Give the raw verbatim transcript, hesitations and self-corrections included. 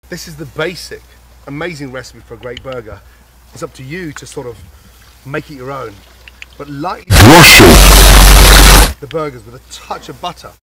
This is the basic, amazing recipe for a great burger. It's up to you to sort of make it your own, but lightly wash the burgers with a touch of butter.